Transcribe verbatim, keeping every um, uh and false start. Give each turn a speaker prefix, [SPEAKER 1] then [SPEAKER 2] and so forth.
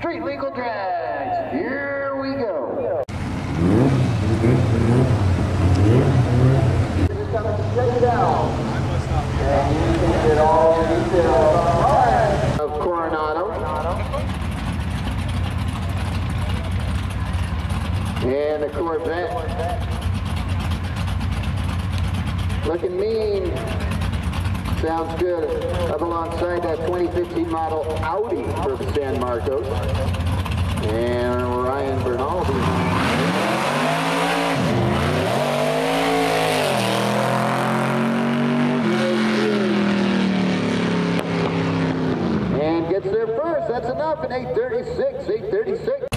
[SPEAKER 1] Street Legal Drags. Here we go. It's coming straight down. And you can get all the details online of Coronado. And the Corvette. Looking mean. Sounds good. Up alongside that twenty fifteen model Audi for San Marcos. And Ryan Bernal. And gets there first. That's enough in eight thirty-six, eight thirty-six.